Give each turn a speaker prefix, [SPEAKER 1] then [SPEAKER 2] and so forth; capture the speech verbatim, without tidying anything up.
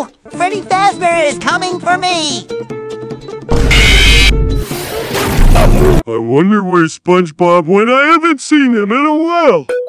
[SPEAKER 1] Uh-oh! Freddy Fazbear is coming for me!
[SPEAKER 2] I wonder where SpongeBob went. I haven't seen him in a while.